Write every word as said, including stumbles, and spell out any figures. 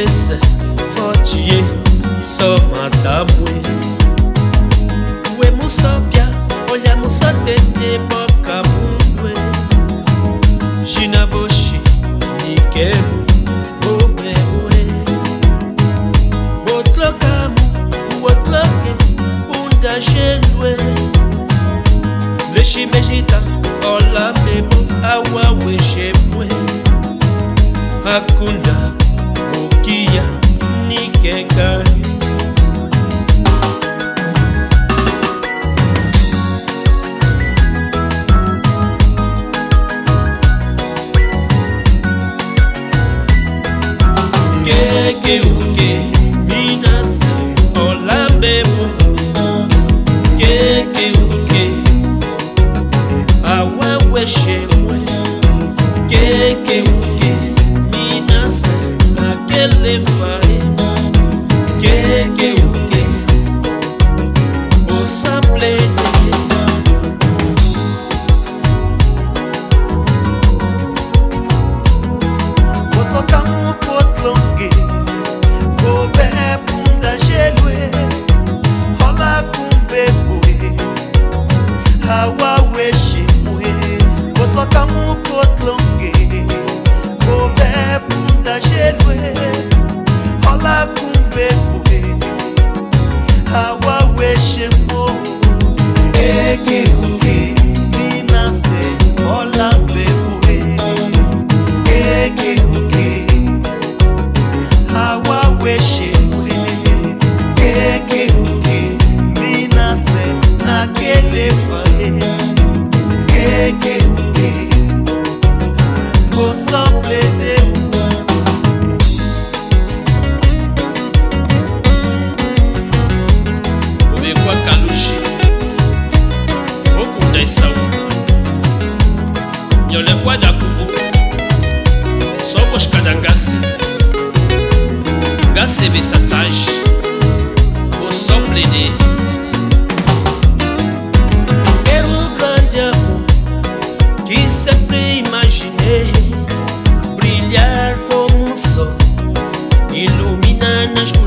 promessa forte só mata mue. Ue musopia, olha musotete boca mue. Gina boshi, nikemu, obemue. Botlokamu, botloke, unda gelue. Leshi mejita, ola mebo, awa weshemue. Hakunda, ukia, nikeka. Keke uke, Mina se olambebo. Keke uke, awa weshemue. Keke uke, Mina se akele fae. Keke uke, o saplete. Potlokamu potlonge, kobe punda gelue. Hola kumbe bue, hawa weshe mue. Potlokamu potlonge, kobe punda gelue. Hola kumbe bue, hawa weshe mue. Keke uke, Mina se hola bebue. Keke uke, hawa weshe mue. Keke uke, Mina se nakele fae. Keke uke, kosamble de. Umekwa kalushi, okunda isawu. Nyole kwa dakubu, sobo shkadangasi. Ngase besatage, o sople de. Era um grande amor que sempre imaginei brilhar como um sol, iluminar nas